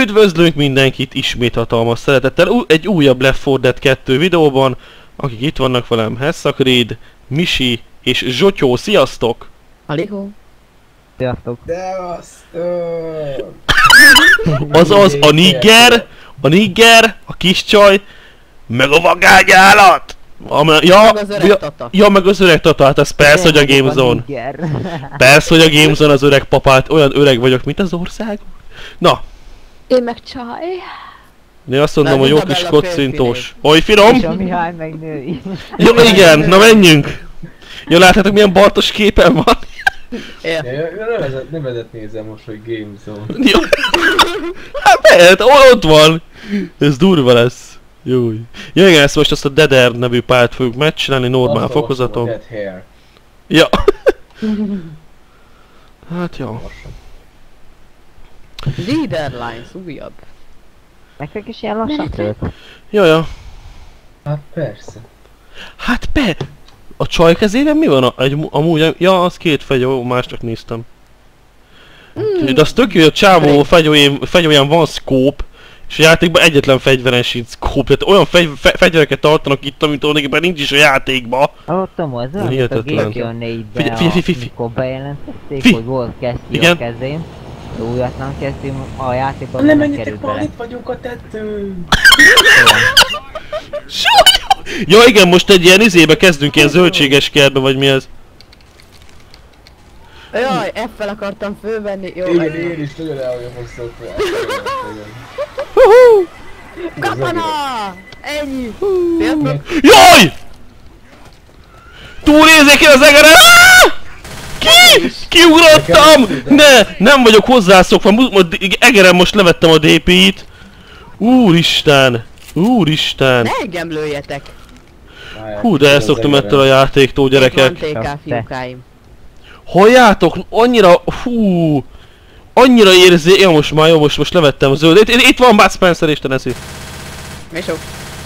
Üdvözlünk mindenkit ismét hatalmas szeretettel egy újabb Left 4 Dead 2 videóban. Akik itt vannak velem, Hessakréd, Misi és Zsotyó, sziasztok! Halihó! Sziasztok! Azaz a nigger, a kis csaj, meg a vagányállat! Ja, meg az öreg tata, hát ez persze, hogy a Gamezone. Persze, hogy a Gamezone az öreg papát, olyan öreg vagyok, mint az ország. Na! Én meg csaj. Én azt mondom, hogy jó kis kocintós. Oly finom! És a Mihály meg női. Jó, igen, na menjünk! Jó, látjátok milyen bartos képen van? Nevezet nézem most, hogy Gamezone. Jó. Hát mehet, ott van! Ez durva lesz. Jó. Ja igen, ezt most azt a Deader nevű pályát fogjuk megcsinálni normál fokozaton. Dead Hair. Ja. Hát jó. Leaderlines újabb. Nektek is ilyen lassan tölt? Ja. Hát persze. Hát a csaj kezében mi van? Amúgy, ja, az két fegyó, másnak néztem. De az tök jó, hogy a csávó fegyóján van scope, és a játékban egyetlen fegyveren sincs scope, tehát olyan fegyvereket tartanak itt, amit tulajdonképpen nincs is a játékba. Ó, Tomo, ez olyan, mint a GTA 4-ben, amikor bejelentették, hogy volt kesztyű a kezén. Újat nem kezdtünk a játékban, nem került bele. Itt vagyunk a tetőn! Ja igen, most egy ilyen izébe kezdünk, ilyen zöldséges kertbe, vagy mi ez? Jaj, F-fel akartam fölvenni, jó. Igen, én is nagyon el vagyok most szokva. Katana! Ennyi! Jaj! Túlézek én az egeren! Kiugrottam! Nem vagyok hozzászokva, egeren most levettem a DP-t. Úristen! Ne engem lőjetek! Hú, de elszoktam ettől a játéktól, gyerekek. Itt van TK fiúkáim. Halljátok, annyira, annyira érzi, ja most már jó, most levettem a zöldet. Itt van Bud Spencer és Tennessee. Mi sok?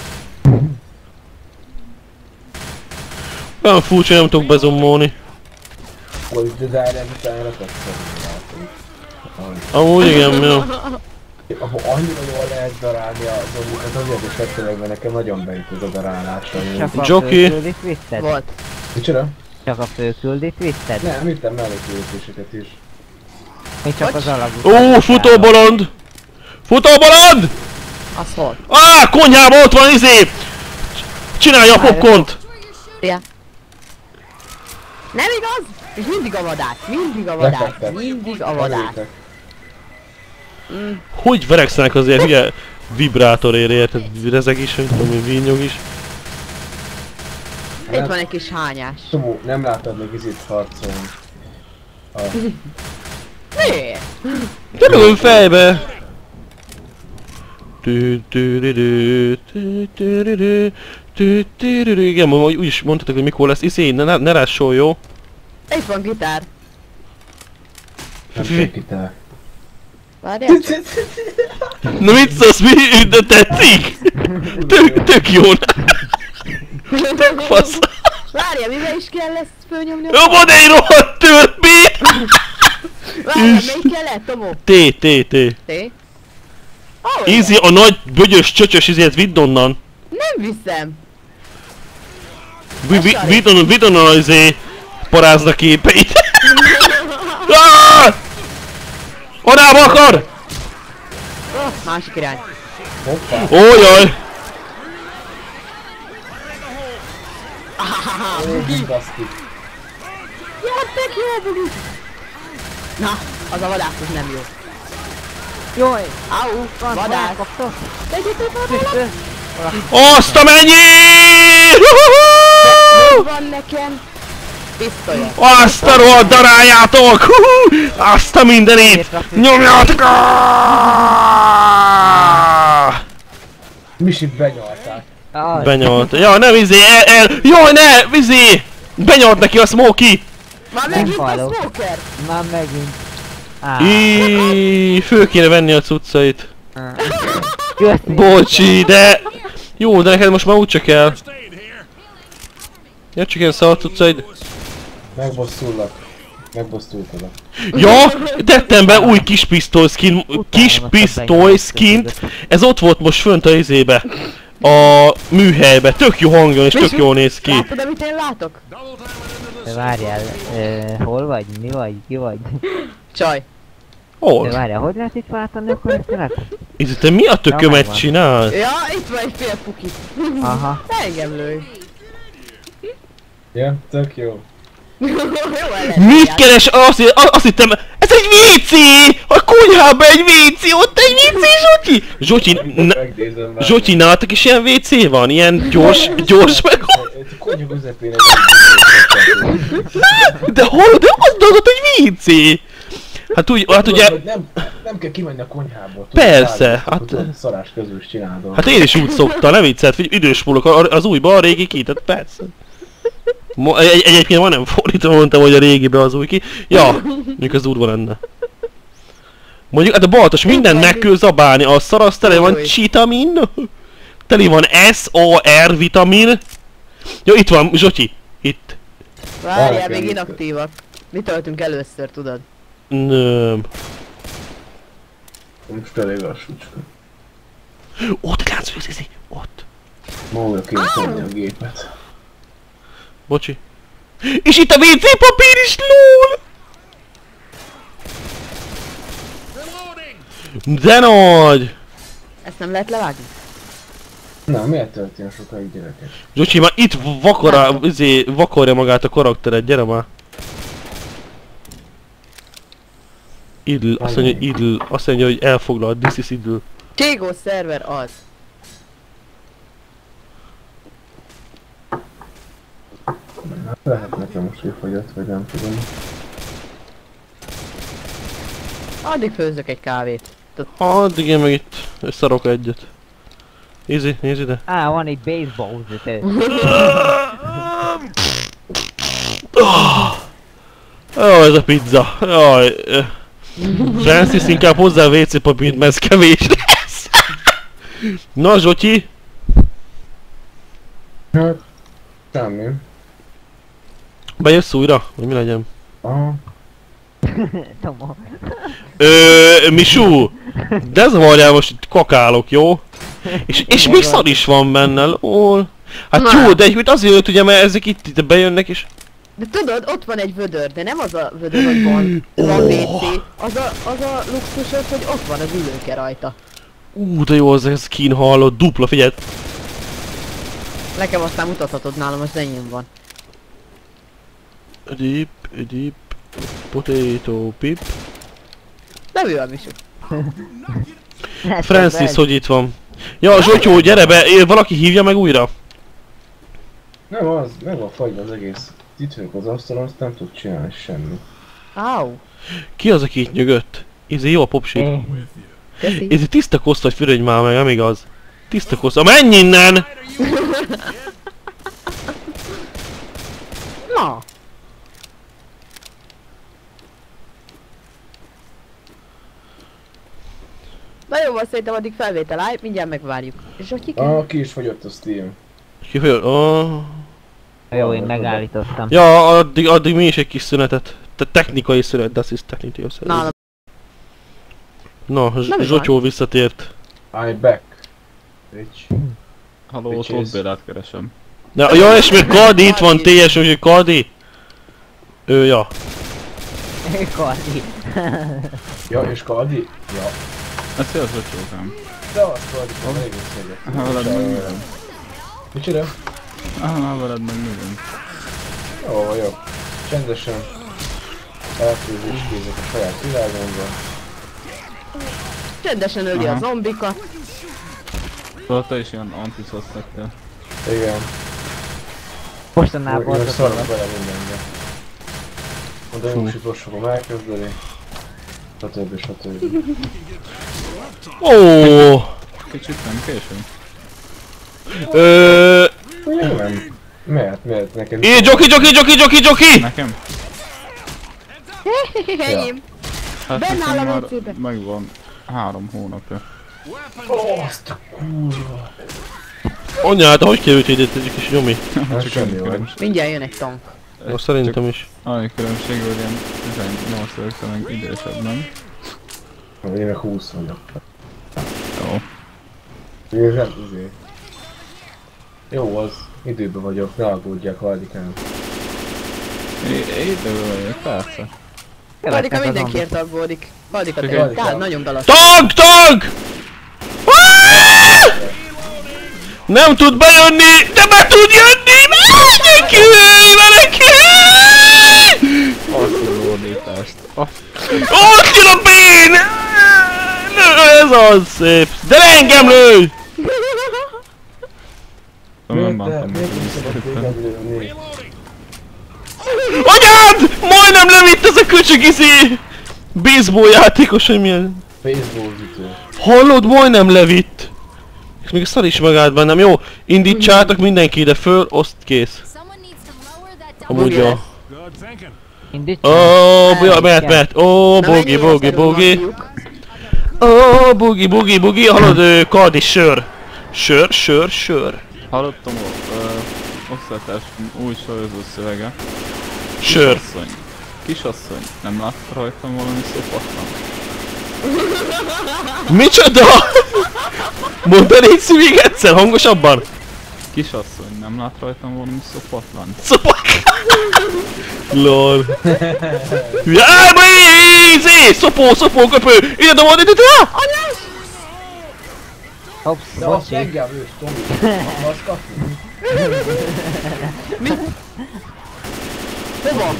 Olyan furcsa, nem tudok bezoomolni. Hogy de zárják utána Amúgy igen, jó. Ahol annyira jól lehet darálni a zombikat, azért is tetszőleg, mert nekem nagyon beüt ez a darálásra. Jockey. Volt. Micsoda? Csak a főküldit vitted? Nem, vittem mellékültéseket is. Mi csak az alagút. Ó, futóbolond! Futóbolond! Az hol? Konyhában ott van izé! Csinálja a popcornt! Ja. Nem igaz? És mindig a vadák, mindig a vadák. Hogy verekszenek azért hülye vibrátorért, érted? Rezeg is, hogy tudom én, vinnyog is. Itt van egy kis hányás. Tomó, nem láttad még izét harcolni. Miért? Te mögön fejbe! Igen, úgyis mondhatok, hogy mikor lesz. Iszé, ne rássol, jó? Itt van gitár. Nem csak gitár. Várjál. Na mit szólsz, de tetszik? Tök jó! Tök fasz! Várjál, mivel is kell ezt fölnyomni? Jó, de egy rohadt törpét! Várjál, melyik kellett, Tomó? T. T? Easy, a nagy, bögyös, csöcsös izét vidd onnan! Nem viszem! Vidd onnan az izé parázna képeit! Arába akar! Másik irány. Hoppá! Ójaj! Bugi! Baszki! Jöttek jó, Bugi! Na, az a vadászos nem jó. Jaj! Au, vadász! Tegyetek a vadász! Azt a mennyi! Van nekem pisztolya. Azt a rohadt daráljátok! Azt a mindenit! Nyomjátok! Misi benyalták. Benyalt. Ja, nem izé, jaj, ne, izé! Benyalt neki a Smokey! Már megint a smoker! Már megint. Föl kéne venni a cuccait. Köszi. Bocsi, de... Jó, de neked most már úgyse kell. Ja, csak ilyen szart cuccaid. Megbosszulnak. Megbosztultad. Ja, tettem be új kis pisztoly skint. Ez ott volt most fönt a izébe. A műhelybe. Tök jó hangjon és tök jól néz ki. Látod, amit én látok? Várjál, hol vagy? Mi vagy? Ki vagy? Csaj. Hol? Várjál, hogy lehet itt váltani a karakterek? Ez te mi a tökömet csinálsz? Ja, itt van egy fél puki. Aha. Engem lőj. Ja, tök jó. Jó ellen. Mit keres? Azt hittem, ez egy WC! A konyhában egy WC, ott egy WC, Zsotyi! Megnézem már. Zsotyi, nálatok is ilyen WC van? Ilyen gyors meg... Egy konyha közepén De hol? De ott egy WC! Hát ugye... Nem kell kimenni a konyhából. Persze, hát... Szarás közül is csinálod. Hát én is úgy szoktam, nem viccelt, hogy idős múlok az újba, a régi ki, tehát persze. Egyébként majdnem fordítva mondtam, hogy a régibe az új ki. Ja, mondjuk az úrban lenne. Mondjuk, hát a Baltos mindennek kell zabálni, a szarasz tele van csitamin, tele van SOR vitamin. Jó, itt van, Zsotyi, itt. Várjál, még inaktívak. Mi töltünk először, tudod? Nem. Most elég lassúcska. Ott láncfőzézi, ott. Ma újra kéne tenni a gépet. Bocsi. És itt a WC papír is, lol! De nagy! Ezt nem lehet levágni? Na, miért tölt ilyen sokáig gyerekek? Zsocsi, már itt vakarja magát a karaktered, gyere már! Idl, azt mondja, hogy idl, azt mondja, hogy elfoglalt, this is idl. Cségó szerver az. Hát lehet nekem most kifogyott, vagy nem tudom. Addig főzzök egy kávét. Addig én meg itt szarok egyet. Easy, nézd ide. Van egy baseball ütő. Jaj, ez a pizza. Jaj. Francis, inkább hozzá a WC papírt, mert ez kevés lesz. Na, Zsotyi. Hát, semmi. Bejössz újra? Vagy mi legyen? Aha. Tomo. Misú! De zavarjál, most itt kakálok, jó? És még szar is van benne, lol. Hát jó, de egyébként azért ugye, mert ezek itt bejönnek és... De tudod, ott van egy vödör, de nem az a vödör, hogy van WC. Az a luxusos, hogy ott van az ülőke rajta. De jó az a skin hallott, dupla, figyelj! Nekem aztán mutathatod, nálam az enyém van. Deep, potato pip. Nem ő a Misu. Francis, hogy itt van? Ja, Zsotyó, gyere be! Valaki hívja meg újra? Nem az, meg van fagyva az egész. Itt vagyok az asztalon, azt nem tud csinálni semmi. Áú. Ki az, aki itt nyögött? Izé jó a popsit. Ez tiszta koszt vagy fürödj már meg, nem igaz? Tiszta koszt. Menj innen! Na. Na jó, van, szerintem addig felvétel áll, mindjárt megvárjuk. És hogy ki kell? Ki is fogyott a Steam. Ki fogyott? Jó, én megállítottam. Ja, addig mi is egy kis szünetet. Technikai szünet, das ist technikai szünet. Nálam. Na, Zsotyó visszatért. I'm back. Rich. Halló, Tóth Bélát keresem. Ja, és még Kardi itt van, TS, hogy Kardi? Ja. Kardi. Ja, és Kardi? Ja. Ez széles Zsotyókám. De azt Kardi, elég összeget. Veled meg művöm. Micsoda? Veled meg művöm. Jó. Csendesen. Elfőzés kézek a saját világomban. Csendesen öli a zombikat. Tudod, te is ilyen antiszosz lettél. Igen. Mostanában Én szarok bele mindenbe. Oda én most itt most fogom elkezdeni. Stb. Ó. Kicsit nem későn. Nem. Miért? Neked... Joki! Nekem? Enyém. Hát Benn áll nekem a már WC-be. megvan 3 hónapja. Azt a kurva. Anyád, hogy került ide egy kis nyomi? Hát semmi van. Mindjárt jön egy tank. Jó, szerintem is. Annyi különbség, hogy ilyen 18 évekkel meg idősebb, nem? Én meg 20 vagyok. Jó. Jó az, időben vagyok, ne aggódjak, Haldikám. Időben vagyok, persze. Haldika mindenkiért aggódik. Haldika te nagyon belassul. Tank! Nem tud bejönni, de be tud jönni! Meneki! Azt az ordítást. Ott jön a bén! Ez az szép! De ne engem lőj! Nem bántam meg. Anyád! Majdnem levitt ez a köcsög izé! Baseball játékos, hogy milyen... Baseball ütő. Hallod? Majdnem levitt! És még a szar is megállt bennem. Jó, indítsátok mindenki ide föl, oszt kész. Amúgy jó. Ó, mehet. Ó, bogi. Ó, bugi, hallod, kard és sör. Sör. Hallottam osztálytárs új sorozó szövege. Sör. Kisasszony, nem lát rajtam valami szopatlan? Micsoda? Mondd el légy még egyszer, hangosabban. Kisasszony, nem lát rajtam valami szopatlan? Lol. Jaj, izé! Szopó, köpő! Ide dobod, ide! Hopsz, De azt bocsi. engem lősz, Tomi. Azt kapni. Hova?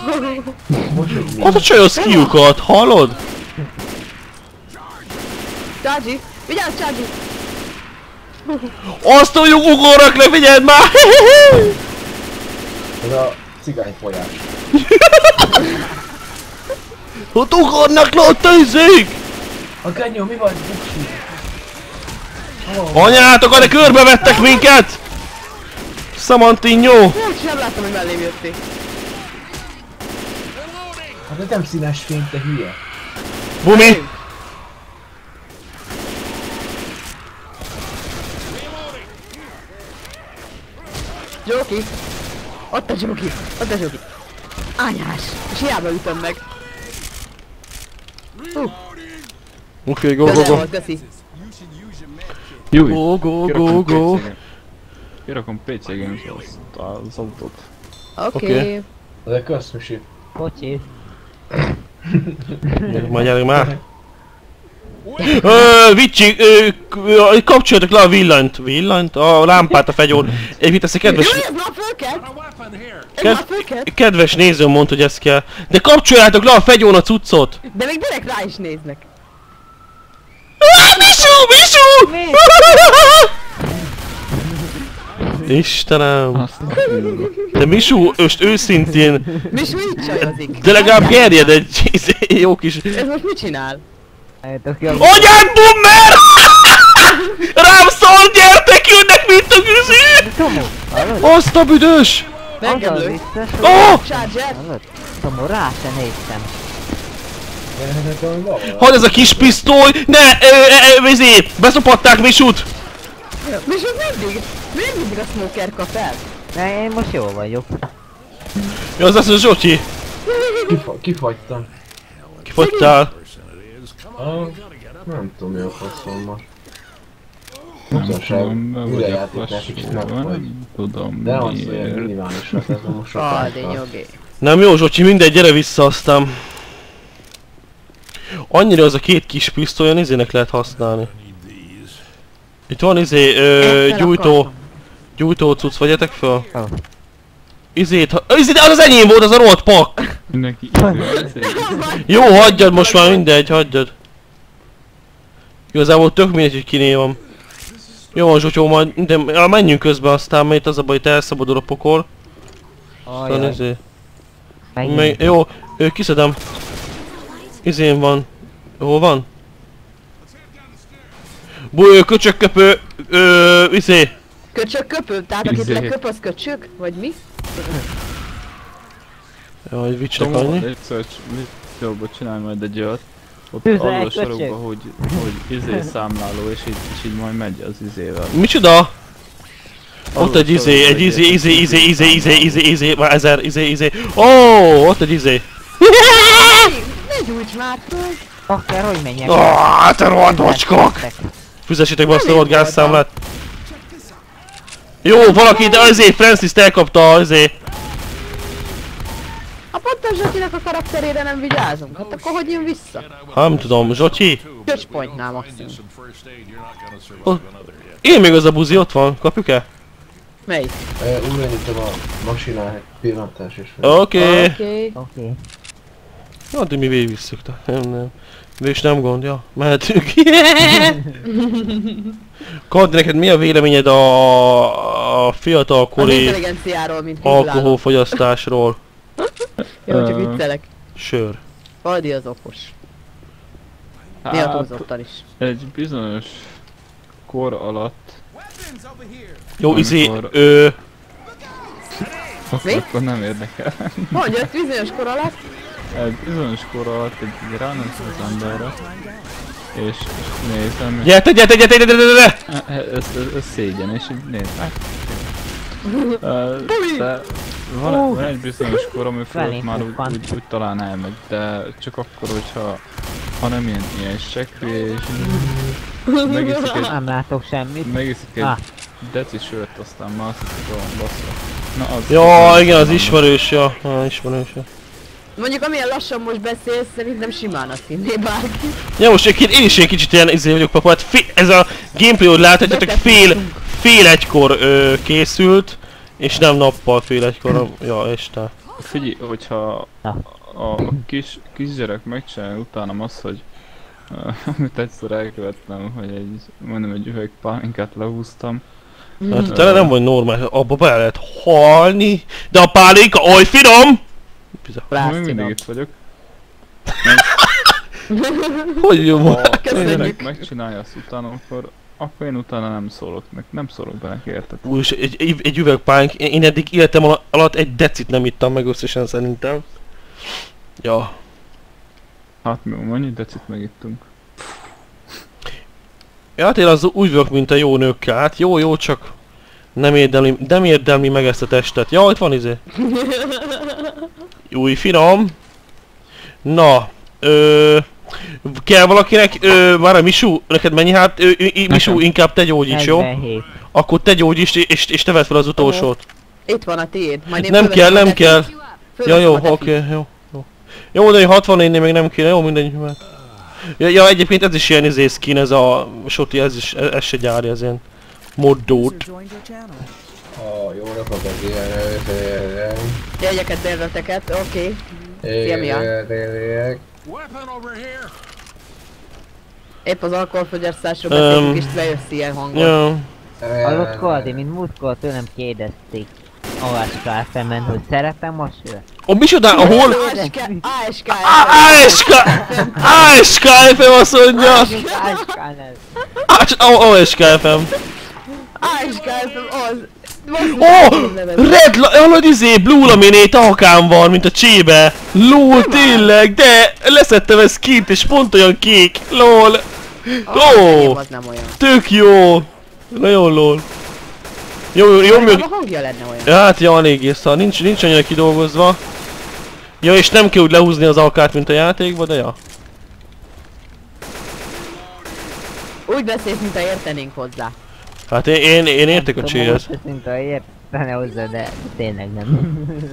Az a csaj a skillukat, hallod? Cságyi! Vigyázz, Cságyi! Azt tudjuk ugorrak le, figyeld már! Ez a cigány folyás. Ott ugornak le ott a izék! A Genyó, mi vagy? Buksi? Anyátok, de körbevettek minket! Szamantinnyó! Nem láttam, hogy mellém jöttél. Hát ez nem színes fény, te hülye. Bumi! Joki! Ott a Joki! Ányás! És hiába ütöm meg. Oké, go. Közel volt, köszi. Júj! Go. Kirakom PC Games az autót. Oké. De kösz, Misi. Bocsi. Magyarul már. Vicsi, kapcsoljatok le a villanyt, a lámpát a fegyón. Épp ez a kedves... Jó, ez már fölkelt! Ez már fölkelt! Kedves nézőm mondta, hogy ez kell. De kapcsoljátok le a fegyón a cuccot! De még direkt rá is néznek. Misú! Istenem! De Misú, most őszintén... Misú így csajozik. De legalább gerjed egy jó kis... Ez most mit csinál? Anyád, bummer! Rám szól, gyertek, jönnek, mint a güzi! Azt a büdös! Engem lő. Ó! Charger! Tomó, rá se néztem. Hadd ez a kis pisztoly! Ne! Vizé! Beszopatták Misút! Misú mindig a smoker kap el. Ne, én most jól vagyok. Jó, az lesz a Zsocsi! Kifagytam. Kifogytál? Nem tudom, mi a faszom ma. Tudom, de az olyan minimálisra, ez most Nyugi. Nem jó, Zsocsi, mindegy, gyere vissza aztán. Annyira az a két kis pisztoly, olyan izének lehet használni. Itt van gyújtó cucc, vegyetek fel? Izét, az enyém volt, az a rohadt pak! Mindenki Jó, hagyjad most már, mindegy, hagyjad. Igazából tök mindegy, hogy kiné van. Jó van, Zsocsó, majd menjünk közben aztán, mert az a baj, itt elszabadul a pokol. Aztán jó, kiszedem. Izén van. Hol van? Köcsökköpő, izé. Köcsökköpő? Tehát akit leköp az köcsök? Vagy mi? Jaj, vicsnek annyi. Egyszer videóban csinálj majd egy olyat. Ott alul a sarokba, hogy izé számláló, és így majd megy az izével. Micsoda? Ott egy izé, már 1000 izé. Ó, ott egy izé. Ne gyújts már föl! Akár hogy menjek. Te rohadt macskak! Fizessétek be azt a rohadt gázszámlát. Jó, valaki, de azért Francis-t elkapta azért. A pontos Zsotyinak a karakterére nem vigyázunk, hát akkor hogy jön vissza? Nem tudom, Zsotyi? Touchpointnál maximum. Én még az a buzi ott van, kapjuk-e? Melyik? Újraindítom a masinát, pillantás és... Oké. Oké. Addig mi végigvisszük, nem. És nem gond, ja. Mehetünk. Kaddi, neked mi a véleményed a fiatalkori Az intelligenciáról, mint hívlálom. alkoholfogyasztásról? Jó, csak viccelek. Sör. Kaldi az okos. Néha túlzottan is. Egy bizonyos kor alatt... Jó, izé, Mi? Akkor nem érdekel. Mondja, hogy bizonyos kor alatt. Egy bizonyos kor alatt egy ránéz az emberre, és nézem, Gyertek! ez szégyen, és így nézd meg. De van egy bizonyos kor, ami fölött már úgy talán elmegy, de csak akkor, hogyha nem ilyen sekvé, és megiszik egy... Nem látok semmit. Megiszik egy deci sört, aztán már azt hiszik, olyan bassza. Na az... Ja, igen, az ismerős, ja. Ismerős, ja. Mondjuk amilyen lassan most beszélsz, szerintem simán azt hinné bárki. Ja, most én is egy kicsit ilyen izé vagyok, papa, hát ez a gameplay, hogy láthatjátok, fél egykor készült, és nem nappal fél egykor, ja, este. Figyelj, hogyha a kisgyerek megcsinálja utánam azt, hogy amit egyszer elkövettem, hogy egy üveg pálinkát lehúztam. Hát te nem vagy normális, abba be lehet halni, de a pálinka oly finom! Még mindig itt vagyok. Hogy jó ma? Ha kisgyerek megcsinálja azt utána, akkor én utána nem szólok meg, nem szólok bele, érted? Úgyis egy üveg pálink, én eddig életem alatt egy decit nem ittam meg összesen szerintem. Ja. Hát mi annyi decit megittunk. Ja, hát én az úgy vagyok, mint a jó nőkkel, hát jó, csak nem érdemli meg ezt a testet. Ja, itt van izé. Új, finom. Na, kell valakinek, már a Misú, neked mennyi hát, Misú, inkább te gyógyíts, jó? 47. Akkor te gyógyíts, és te vedd fel az utolsót. Itt van a tiéd. Majd én Nem kell. Ja, jó, Fölveszem a oké, jó. Jó, de 64-nél még nem kéne, jó, mindegy. Ja, egyébként ez is ilyen izé skin, ez a Soti, ez se gyárja, ez ilyen moddót. Jó napot az ilyen... Jegyeket, bérleteket, oké. Szia, Mia. Épp az alkoholfogyasztásról beszélünk, és bejössz ilyen hangon. Ja. Hallott Kaldi, mint múltkor tőlem kérdezték Aláska FM-en, hogy szeretem a sört. Ó, micsoda, hol? ASK FM azt mondja! ASK FM. Ó! Red, hallod izé, Blue Laminate alkám van, mint a csébe. LOL, tényleg, de leszettem ezt kint, és pont olyan kék. LOL. Ó! Tök jó. Nagyon LOL. Jó, még... A hangja lenne olyan. Hát ja, eléggé szar, nincs annyira kidolgozva. Ja, és nem kell úgy lehúzni az alkát, mint a játékban, de ja. Úgy beszélsz, mintha értenénk hozzá. Hát én értek a cséhez. Mintha értene hozzá, de tényleg nem.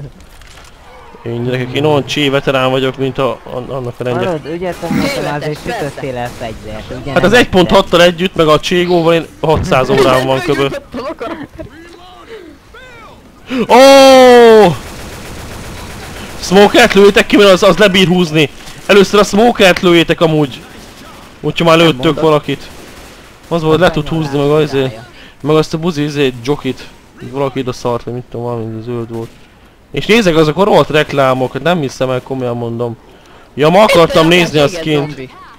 Én olyan csé veterán vagyok, mint annak a rendje. Hallod, ugye tanultam azért sütöttél el fegyvert, ugye? Hát az 1.6-tal együtt, meg a cségóval én 600 órán van köbö. Oh! Smoke-et lőjétek ki, mert az lebír húzni. Először a smoke-et lőjétek amúgy. Úgyha már lőttök valakit. Az volt, le tud húzni meg azért. Meg azt a buzi jokit. Valaki ide szart, vagy mit tudom, valami zöld volt. És nézzek, azok a rohadt reklámok, nem hiszem el, komolyan mondom. Ja, ma akartam nézni a skint.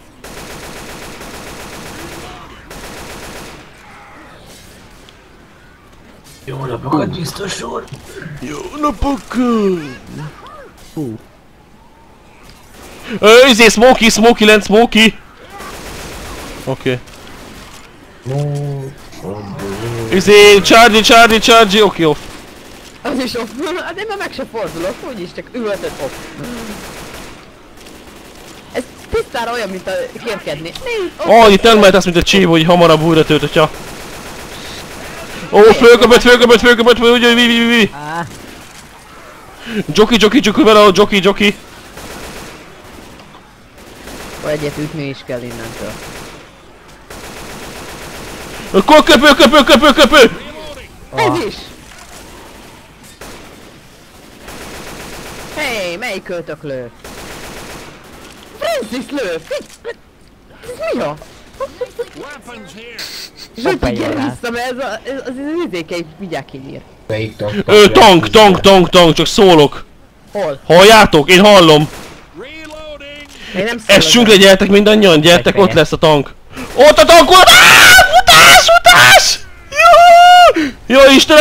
Jó napokat, biztos úr! Jó napokat! Izé, Smokey, lent Smokey! Oké. Charge, oké, off. Az is off. Hát én már meg se fordulok, úgyis csak üvöltöd off. Ez tisztára olyan, mint a kérkedni. Itt nem mehetsz, mint a csívó, hogy hamarabb újra töltötja. Fölköpött, úgy. Jockey vele a jockey. Egyet ütni is kell innentől. Köpő! Ez is! Hey, melyik költöklő? Francis lő! Ez mi a? Zsöti, gyere vissza, mert ez az izékei mindjárt kinyír. Melyik Tank, csak szólok. Hol? Halljátok? Én hallom. Én nem szólok. Essünk le, gyertek mindannyian, gyertek, ott lesz a tank. Ott a tank! Futás! Jó Istenem,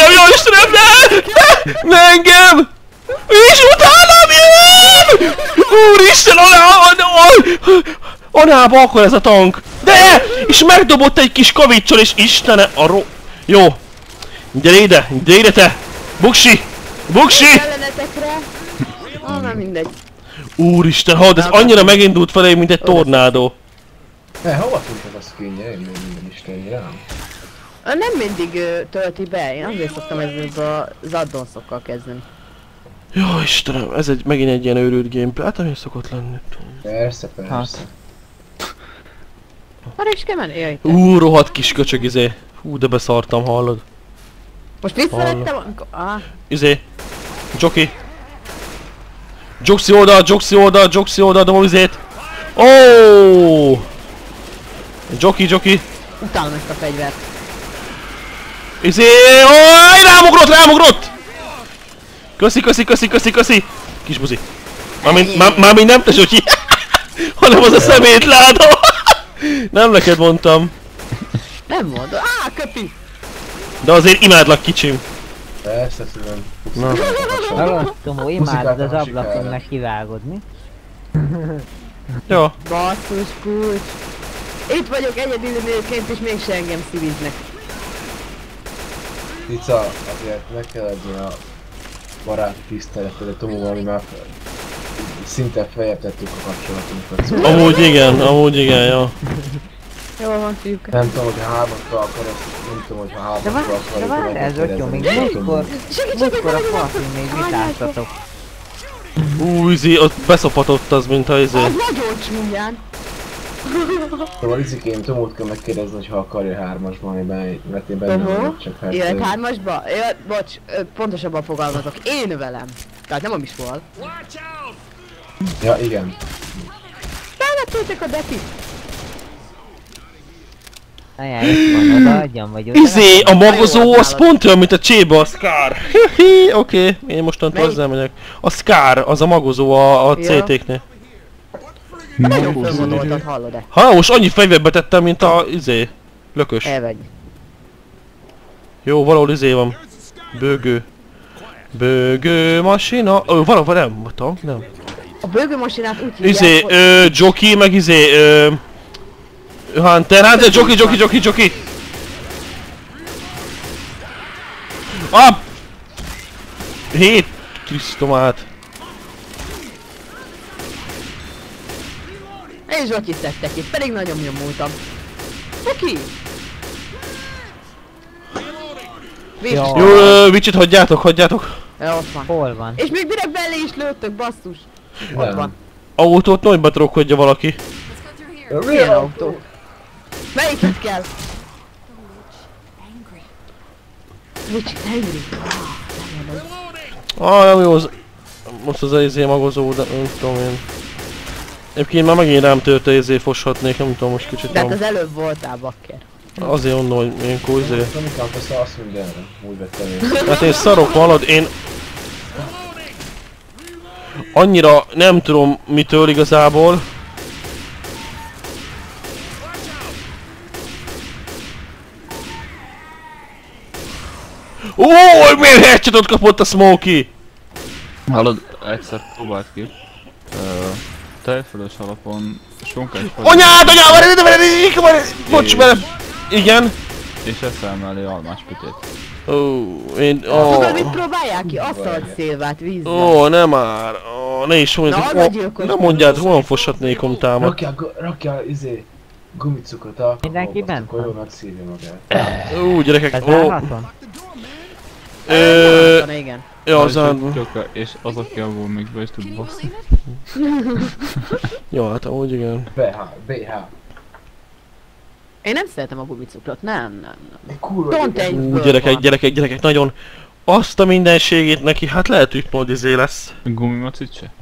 ne engem! És utánam jön! Úristen, anába akar ez a tank! De! És megdobott egy kis kavicsal, és Istene, Jó! Gyere ide te! Buksi! Ellenetekre! Nem mindegy. Úristen, ez annyira megindult felé, mint egy tornádó. Hova tűnt ez a skinje? Én még minden isteni rám. Nem mindig tölti be, én azért szoktam ezzel az addonszokkal kezdeni. Jó Istenem, ez megint egy ilyen őrült gameplay, hát ami szokott lenni. Persze. Arra is kell menni, jaj. Rohadt kis köcsög de beszartam, hallod? Most visszavettem, amikor... Jockey. Joxi oldal, dobom izét. Jockey. Utálom ezt a fegyvert. Rámugrott! Köszi! Kis buzi. Mármint nem te Zsotyi, hanem az a szemétládó. Nem neked mondtam. Nem mondom. Köpi! De azért imádlak, kicsim. Persze, szívem. Hallottam, hogy imádod az ablakon meg kivágod, mi? Jó. Basszus kulcs. Itt vagyok egyedüli nőként és mégse engem szíviznek. Cica, azért meg kell adni a baráti tiszteletet, Tomóval, ami már szinte feljebb tettük a kapcsolatunkat. Amúgy igen, ja. Jól van, fiúk. Nem tudom, hogy hármasra akarod, nem tudom, hogy hármasra akarod. De várj, ez Ötyó, még múltkor a partin még vitáztatok. Ott beszopatott az, mint ha Az nagyon csúnyán. Szóval Izikém, Tomót kell megkérdezni, hogy ha akarja hármasban, mert én benne vagyok, csak hát... Jöhet hármasba? Bocs, pontosabban fogalmazok. Én velem. Tehát nem a Misval. Ja, igen. Felvettétek a dekit? Ajánl, itt van, odaadjam, vagy oda. A magozó, az pont olyan, mint a cséba, a Scar. Oké, én mostantól ezzel megyek. A Scar, az a magozó a CT-knél. Nagyon fölgondoltad, hallod-e? Most annyi fegyverbe tettem, mint a lökös. Elvegy. Jó, valahol van. Bőgő masina. Valahol nem, a tank, nem. A bőgő masinát úgy hívják, hogy... Jockey, meg Hunter, Jockey! Hét Krisztomát. Én Zsotyi szedtek itt, pedig nagyon nyomultam. Oké! Jó, Vicsit hagyjátok. Ja, ott van. Hol van? És még direkt belé is lőttök, basszus. Ott van. Autót nagyba trokkodja valaki. Milyen autó? Melyiket kell? Vicsit, Angry. Nem jó az... Most az magozó, de nem tudom én. Egyébként már megint rám törte foshatnék, nem tudom, most kicsit de hát az előbb voltál, bakker. Azért mondom, hogy ilyenkor Amikor azt mindenre, úgy vettem én. Hát én szarok valad, én... Annyira nem tudom mitől igazából. Miért headshot kapott a Smokey? Hallod, egyszer próbált ki. Tejfölös alapon sonkás... Anyád, bocs vele! Igen. És eszel mellé almás pitét. Tudod, mit próbálják ki? Aszalt szilvát vízzel. Ó, nem már. Ne is mondjad. Nem mondjad, hol foshatnékom támad. Rakjál gumicukrot a mindenki bent? akkor jól megszívja magát. Gyerekek, Ez állhaton? Igen. Ja, az árban. És az, aki abból még be is tud baszni. Jó, hát amúgy igen. BH. Én nem szeretem a gumicukrot, nem. Pont egyből Gyerekek, nagyon. Azt a mindenségét neki, hát lehet, hogy majd lesz. Gumimacit se?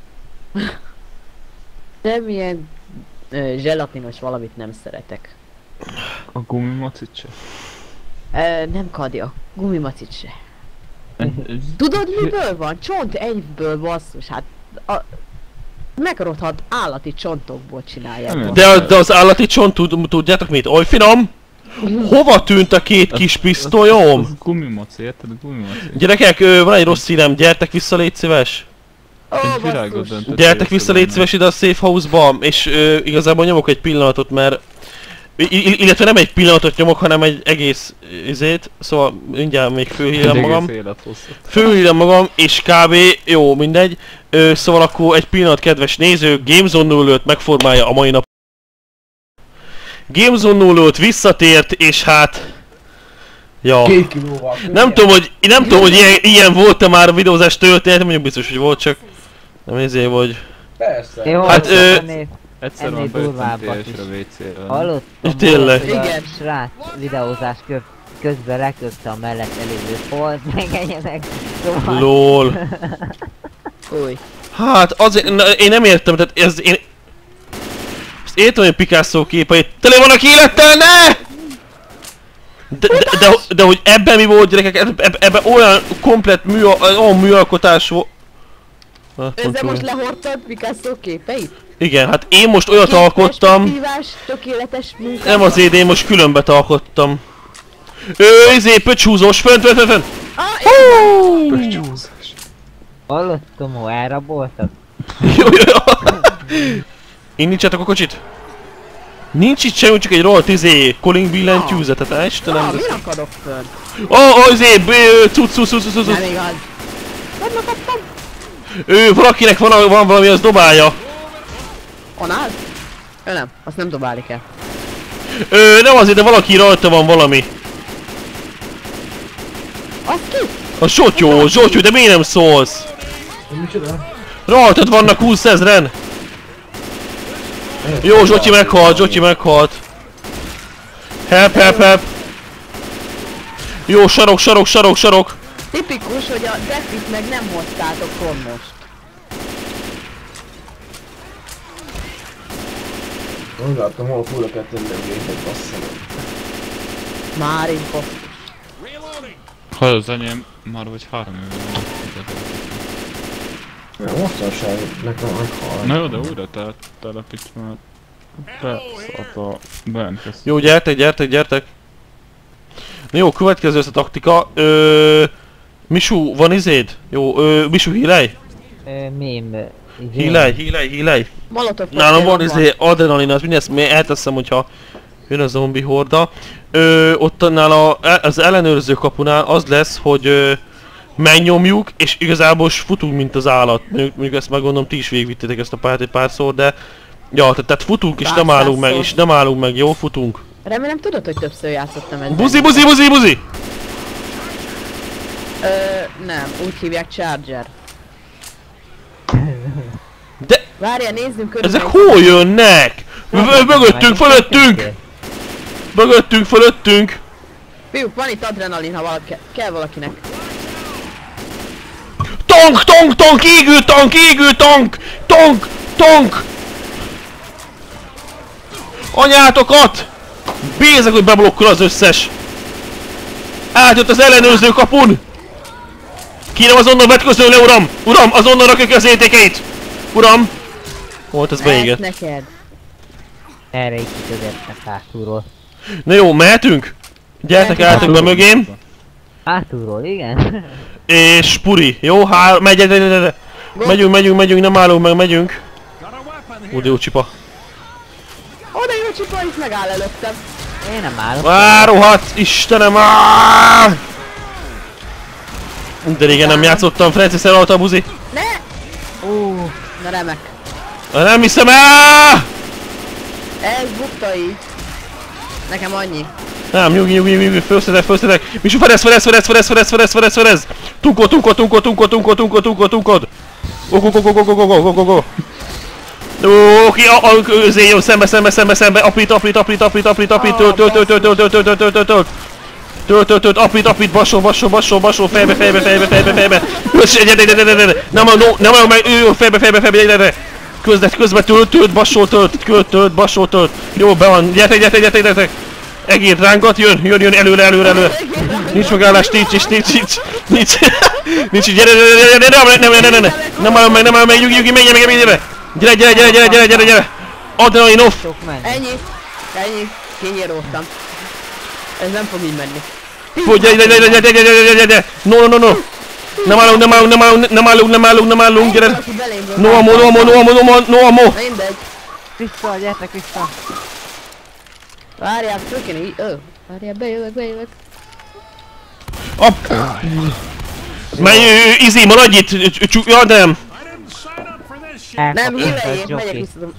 Nem ilyen zselatinos valamit nem szeretek. A gumimacit se? Nem Kadia, gumimacit se. Tudod miből van? Csont egyből basszus, hát megrothadt állati csontokból csinálják. De az állati csont, tudjátok mit? Oly finom! Hova tűnt a két kis pisztolyom? Az gumimaci, érted? A gumimaci. Gyerekek, van egy rossz szívem, gyertek vissza, légy szíves! Gyertek vissza, légy szíves ide a safe house-ba, és igazából nyomok egy pillanatot, mert... Illetve nem egy pillanatot nyomok, hanem egy egész izét, szóval mindjárt még fölhívem magam. Fölhívem magam, és kb. Jó, mindegy. Szóval akkor egy pillanat, kedves néző, Gamezone 05 megformálja a mai nap. Gamezone 05 visszatért, és hát... Ja. Nem tudom, hogy ilyen volt-e már a videózás történet, mondjuk biztos, hogy volt, csak... Nem ezért vagy... Persze. Jó, hát egyszer van bejöttem TS-re WC-re. Hallottam, tényleg. hogy a srác videózás közben leköpte a mellett elévő folt, meg egyedek. Szóval... LOL. Új. Hát azért, én nem értem, tehát ez én... Ezt értem, hogy Picasso képeit tele vannak élettel, ne! De hogy ebben mi volt, gyerekek, ebben olyan komplett műalkotás volt. Ezzel most lehordtad Picasso képeit? Igen, hát én most olyat alkottam. Tökéletes munkát. Nem azért, én most különbet alkottam. Pöcshúzós, fönn! Pöcshúzós. Hallottam, hogy elraboltad? Jó. Indítsátok a kocsit. Nincs itt semmi, csak egy rohadt calling billentyűzet, tehát Istenem. Mi akadok fönn? Cucc. Nem igaz. Hogy kaptam? Valakinek van valami, az dobálja. Onál? Ő nem, azt nem dobálni kell. Nem azért, de valaki rajta van valami. Az ki? A Zsotyó, de miért nem szólsz? Micsoda? Rajtad vannak 20 000-en. Jó, Zsotyi meghalt. Help. Jó, sarok. Tipikus, hogy a defit meg nem hoztátok pont most. Úgy láttam, hol fúra kell tenni a gépet, basszal. Már imposztus. Ha az enyém már vagy 3 éve. Mostanság nekem meghal. Na jó, de újra telepíts, mert beszállt a bejelentkezt. Jó, gyertek. Na jó, következő ez a taktika. Misu, van izéd? Jó, Misu, hílej? Hílej. Nálam van izé adrenalin, az mindezt elteszem, hogyha jön a zombi horda. Ott nála az ellenőrző kapunál az lesz, hogy megnyomjuk, és igazából futunk, mint az állat. Mondjuk ezt meg gondolom, ti is végigvittétek ezt a pályát egy párszor, de... Ja, tehát futunk, és nem állunk meg, jó? Futunk. Remélem tudod, hogy többször játszottam ezzel. Buzi! Nem, úgy hívják Charger. De... Várjál, nézzünk körül. Ezek hol jönnek? Mögöttünk! Fiúk, van itt adrenalin, ha kell valakinek. Tank! Égő tank! Anyátokat! Bézek, hogy beblokkol az összes! Átjött az ellenőrző kapun! Kérem, azonnal vetközön le, uram! Uram, azonnal rakja ki az értékeit! Uram! Volt ez beégett. Neked. Erre így kitözöttek hátulról. Na jó, mehetünk? Gyertek, álltok be mögém. Hátulról, igen? És Puri, jó? Megy. Megyünk, nem állunk meg, megyünk. Jó csipa. Oda jó csipa, itt megáll előttem. Én nem állok. Rohadt, Istenem! De régen nem játszottam Francis-el a buzi. Ne! Na remek. Nem hiszem el! Ez bukta így. Nekem annyi. Nem, nyugi, fölszedek. Misu, ferez! Tunkod! Oké, jön szembe, aprít, tölt, aprít, basol, fejbe. Nem meg, fejbe, közben tölt, basol, tölt. Jó, be van, gyertek. Egér rángat, jön, előre. Nincs megállás, nincs, gyere, nem áll meg, nyugi, menj, gyere, adrenalin off. Ennyi, kinyíróztam. Ez nem fog így menni. Gyere, no. Nem állunk, gyere. No amo. Mindegy. Vissza, gyertek vissza. Várjál, föl kéne így, várjál, bejövök. Menj, Izzy, maradj itt, nem. Nem, híveljék, megyek vissza.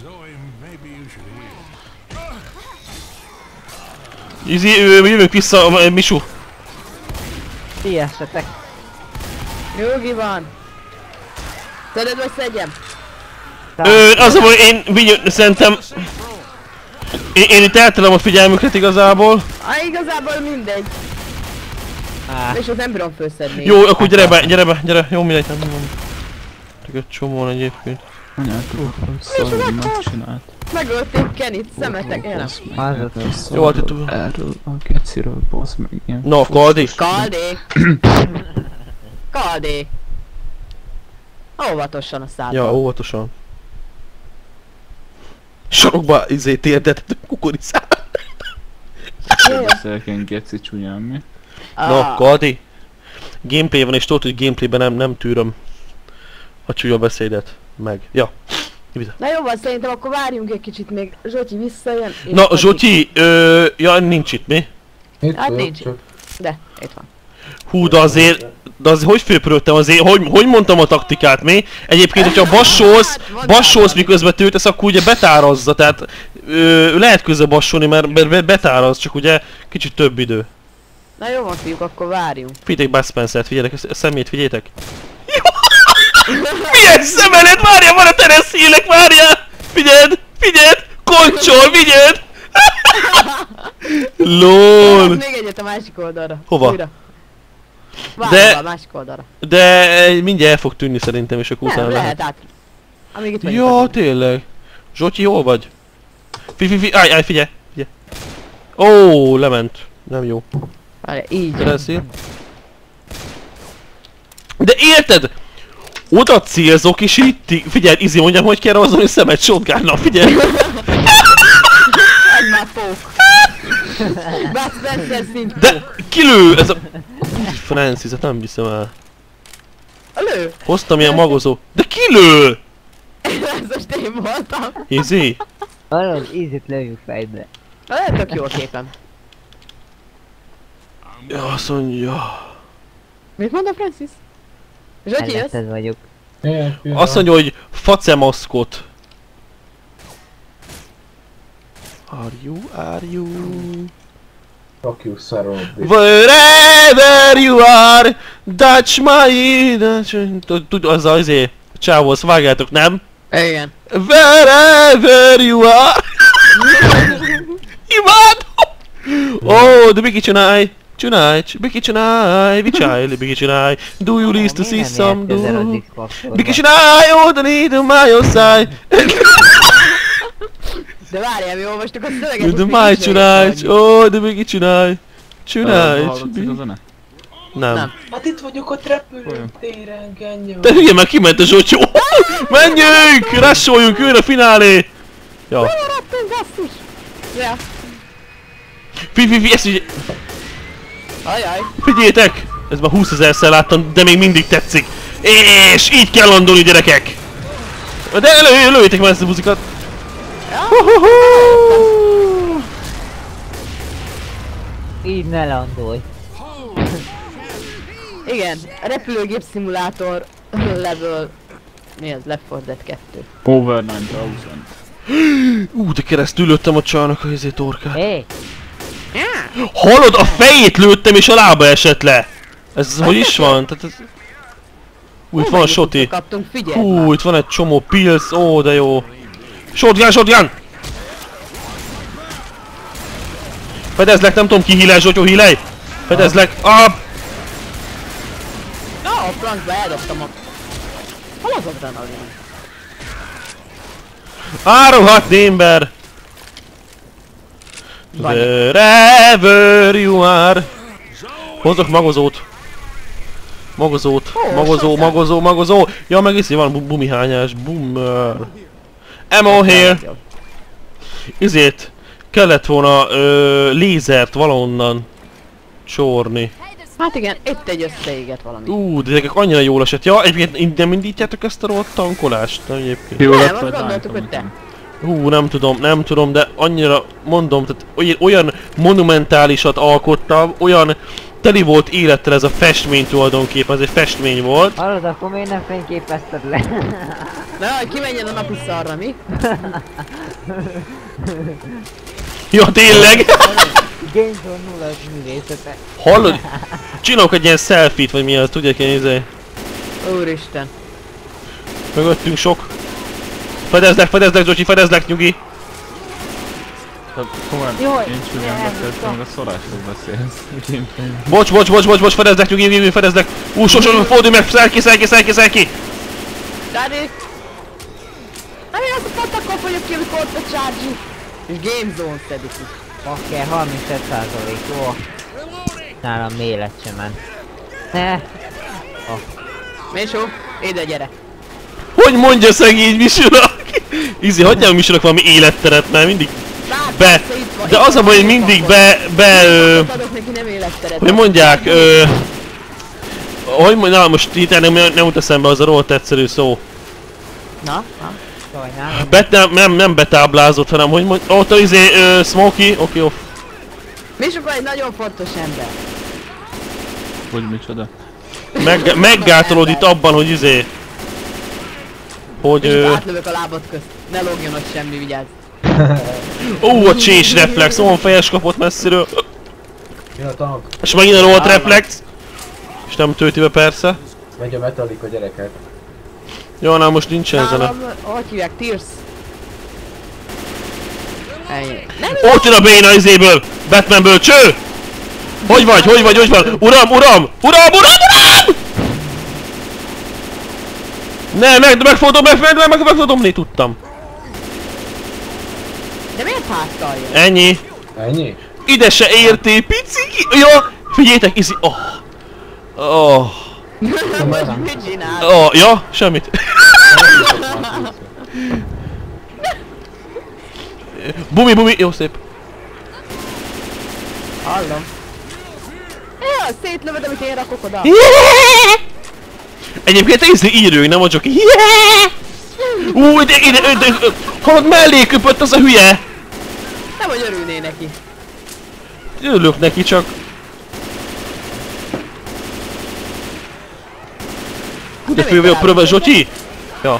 Izzy, jövünk vissza, Misu. Ilyessetek. Nyugi van. Szeded vagy szedjem? Az a baj, szerintem... Én itt eltelem a figyelmüket igazából. Igazából mindegy. És ott nem bírom fölszedni. Jó, akkor gyere be. Jó, mindegy, nem mondom. Csak egy csomóan egyébként. Anyátok, szóval megcsinált. Megölték Kennyt, szemetek, élem. Jó, hát itt... Erről a geciről, bassz meg ilyen. No, Kaldi. Kaldi. Óvatosan a szádban. Ja, óvatosan. Sarokba térdet kukoricát. Beszélken geci csúnyán mi? No, Kaldi. Gameplay van és tudod, hogy gameplayben nem tűröm a csúnya beszédet. Meg. Ja. Na jó van, szerintem akkor várjunk egy kicsit még. Zsotyi visszajön. Na, Zsotyi, ja, nincs itt, mi? Hát nincs. De, itt van. Hú, de azért hogy főpörögtem azért, hogy mondtam a taktikát, mi? Egyébként, hogyha bassolsz miközben töltesz, akkor ugye betárazza, tehát lehet közben bassolni, mert betáraz, csak ugye kicsit több idő. Na jó van, fiúk, akkor várjunk. Figyeljétek Bud Spencer-t, figyeljetek, a szemét figyeljetek. Milyen szemelet, várjál, van a tereszélek, várjál! Figyeld! Koncsol, figyeld! LOL! Még egyet a másik oldalra. Hova? Újra. Várjál a másik oldalra. De mindjárt el fog tűnni szerintem, és akkor utána lehet át. Amíg itt ja, tényleg. Zsotyi, hol vagy? Állj, figyelj! Ó, lement. Nem jó. Várjál, így. Tereszél. De érted? Oda célzok és itt, figyelj, Izzy, mondjam, hogy kell rajzolni szemet shotgunnal, figyelj! Ez már pók. Bud Spencer szint de kilő! Ez a... Francis, nem viszem el. Lő! Hoztam ilyen magozó. De kilő! Ez most én voltam. Izzy? Valahogy Izzyt lőjük fejbe. Lehet tök jó a képem. Ja, azt mondja... Mit mond a Francis? Zsotyi, jössz? Melletted vagyok. Azt mondja, hogy facemaszkot. Are you? Fuck you, Sarah. Wherever you are, touch my... Az azért, csávó, azt vágjátok, nem? Igen. Wherever you are. Imádom! Oh, de Biki csinálj! Biki csinálj! Biki csinálj! Do you list to see some do? Biki csinálj! Oh, the need of my side! De várjál, mi olvastuk a szöveget, De máj csinálj! Oh, de Biki csinálj! Hallatszik a zene? Nem. Hát itt vagyok ott repülőtéren, Genyó. Te hülye, meg kiment a Zsotyó! Menjünk! Rusholjunk, jön a finálé! Ja. Maradtunk, basszus! Ja. Ezt így... Ajaj. Figyeljetek! Ez már 20 000-szer láttam, de még mindig tetszik. És így kell landolni, gyerekek! De lőjétek már ezt a buzikat! Így ne landolj. Igen, a repülőgép szimulátor level... Mi az? Left 4 Dead 2. Over 9000. De keresztül lőttem a csarnak a torkát. Hé! Hallod? A fejét lőttem és a lába esett le! Ez hogy is van? Tehát ez... Itt van a shoti. Kaptunk, figyelj! Itt van egy csomó pills, de jó. Shotgun! Fedezlek, nem tudom ki hílel, Zsotyó, hílej! Fedezlek, Na, a francba eldobtam a... Hol az adrenalin? Árohatni ember! Wherever you are! Hozzak magozót! Magozó! Ja, meg iszi van bumihányás, boomer! Ammo here! Izét, kellett volna lézert valahonnan csorni. Hát igen, itt egy összeégett valami. De ezek annyira jól esett. Ja, egyébként nem indítjátok ezt a rohadt tankolást? Nem, egyébként. Jó Nem, lett, azt vagy gondoltuk, hogy te. Nem tudom, de annyira mondom, tehát olyan monumentálisat alkottam, olyan teli volt élettel ez a festmény tulajdonképpen, ez egy festmény volt. Hallod, akkor miért nem fényképezted le? Na, hogy kimenjen a napi szarra, mi? Ja, tényleg! Gamezone 0 művészete. Hallod? Csinálok egy ilyen selfie-t, vagy mi az, tudják én izé? Úristen. Mögöttünk sok. Fedezlek, Zsocsi, fedezlek, nyugi! Komolyan, Jaj, én csúnyán beszéltem, meg a szorásról beszélsz. Bocs, fedezlek, nyugi, fedezlek! Fordulj meg, szelki! Daddy! Nem én azt a patakon vagyok ki, amikor ott a charge. És Game Zone szedik is. Bakker, 35%, jó. Nálam mélet sem ment. Ne! Mésó, ide gyere. Hogy mondja szegény Misurak? Izzi, hagyjál a Misurak valami életteret, mert mindig de az a baj, hogy mindig adok neki, nem életteret. hogy mondják, na most itt nem jut eszembe az a rohadt egyszerű szó. Na? Sajnálom. Nem betáblázott, hanem hogy mondja, ott a Smokey, oké, off. Mésó egy nagyon fontos ember. Hogy micsoda? Meggátolod itt abban, hogy hogy átlövök a lábad közt. Ne lógjon ott semmi, vigyázz. a csés reflex, olyan fejes kapott messziről. Jön a tank. És megint a rohadt reflex. És nem tölti be persze. Megy a Metallica gyereket. Jó, na most nincsen zene. Hogy hívják? Tears? Ott jön a béna izéből! Batmanből, cső! Hogy vagy? Uram! Ne, meg fogom dobni, tudtam. De miért háttal jön? Ennyi. Ennyi? Ide se értél, piciki. Ja, figyeljetek, izi. Most mit csinál? Ja, semmit. Bumi, jó szép. Hallom. Ja, szétlövöd, amit én rakok oda. Egyébként írőj, nem a Joki. Ide, hallod, mellé köpött az a hülye. Nem, hogy örülné neki. Örülök neki, csak... De fővel Zsotyi? Ja.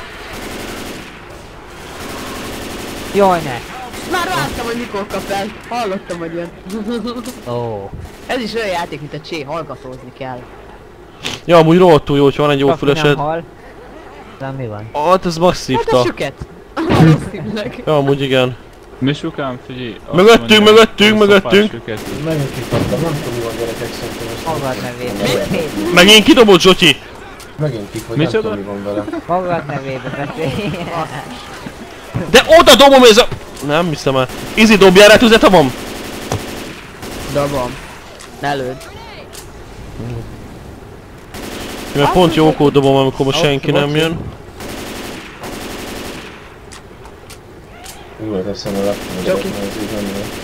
Jaj, ne! Már vártam, hogy mikor kap el. Hallottam, hogy jön. Ó. Ez is olyan játék, mint a Csé, hallgatózni kell. Ja, amúgy rohadtul jó, hogyha van egy jó fülesed. De mi van? Hát ez masszívta. Hát a süket. Valószínűleg. Ja, amúgy igen. Misukám, figyelj! Mögöttünk! Megint kikaptam, nem tudom mi van gyerekek, szerintem ezt... Magad nevében. Megint kidobott Zsotyi. Megint kik, nem tudom mi van vele. Magad nevében beszélj. De oda dobom ez a... Nem hiszem el. Izi, dobjál rá tüzet, abam? Dobom. Ne lőd. Mert pont jókor dobom, amikor most senki nem jön. Úgy teszem a lapot, ez így nem jó.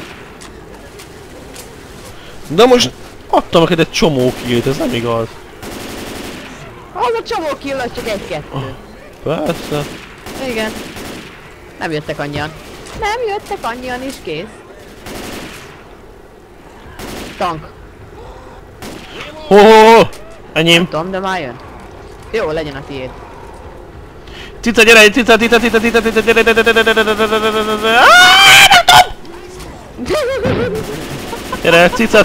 De most adtam neked egy csomó killt, ez nem igaz. Az a csomó kill, az csak egy-kettő. Persze. Igen. Nem jöttek annyian. Nem jöttek annyian is, kész. tank. Ho! Enyém. Nem tudom, de már jön. Jó, legyen a tiéd. Cica, gyere! Cica! Gyere, cica!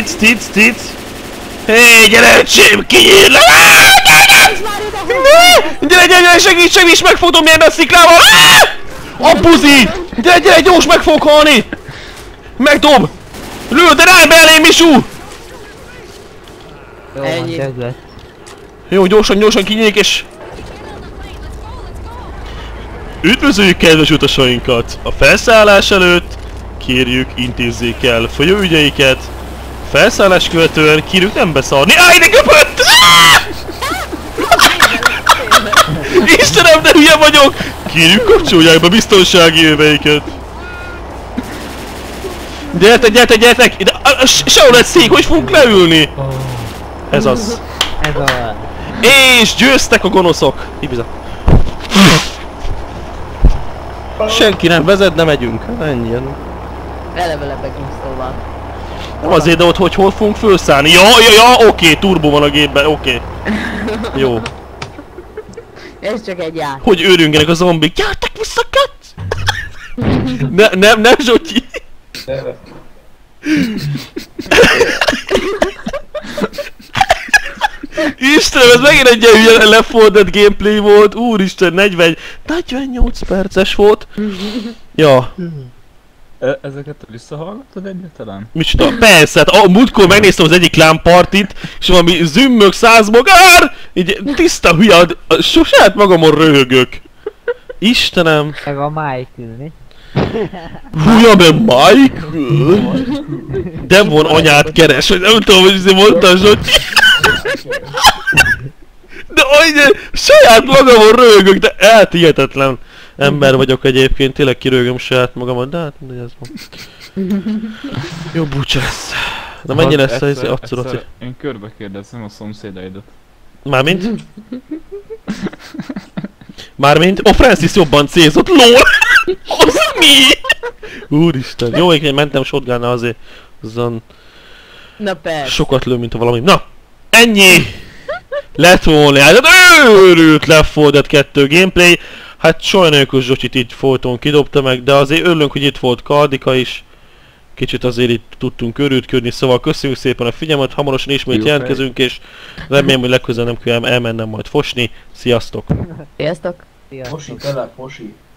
Hé, gyere, öcsém! Kinyírlak! Gyere, segíts, megfogom ilyen a sziklával! A buzi! Gyere, gyors, meg fog halni! Megdob! Lő, de ráj be elém, Misú! Jó, van, döglött. Jó, gyorsan kinyílik és... Üdvözöljük kedves utasainkat! A felszállás előtt kérjük intézzék el folyóügyeiket. Felszállás követően kérjük nem beszarni. Áj, de köpött! Istenem, de hülye vagyok! Kérjük kapcsolják be biztonsági öveiket. Gyertek! Ide, sehol egy szék, hogy fogunk leülni? Ez az. Ez a... És győztek a gonoszok! Ibiza. Senki nem vezet, de megyünk. Ennyi. Eleve lebegünk szóval. Nem azért, de ott hogy hol fogunk felszállni. Ja, oké, turbo van a gépben, oké. Jó. Ez csak egy játék. Hogy őrüngenek a zombik. Gyertek vissza, kat! Nem, Zsotyi! Istenem, ez megint egy ilyen hülye Left 4 Dead gameplay volt. Úristen, 48 perces volt. Ja. Ezeket visszahallgatod egyáltalán? Micsoda? Persze, hát a múltkor megnéztem az egyik lámpartit, és valami zümmög, százmogár! Így tiszta hülye, saját magamon röhögök. Istenem. Meg a Michael, mi? Hülye, mert Michael? Demon anyát keres, hogy nem tudom, hogy mondta Zsotyi. De hogy saját magamon röhögök, de hihetetlen ember vagyok egyébként, tényleg kirögöm saját magamat, de hát mindegy, ez van. Jó búcsa lesz. De mennyi lesz ez acuraci? Én körbe kérdezem a szomszédaidat. Mármint? Mármint? Oh, Francis jobban célzott, LOL! Az mi? Úristen, jó, én mentem shotgunnal azért. Azon Na persze. sokat lő, mint a valami. Na! Ennyi! Lett volna, hát őrült Left 4 Dead 2 gameplay. Hát sajnáljuk, hogy Zsocsit így folyton kidobta meg, de azért örülünk, hogy itt volt Kardika is. Kicsit azért itt tudtunk örültködni, szóval köszönjük szépen a figyelmet, hamarosan ismét jelentkezünk, és remélem, hogy legközelebb nem kell elmennem majd fosni. Sziasztok! Sziasztok! Sziasztok. Fosi, tele, fosi.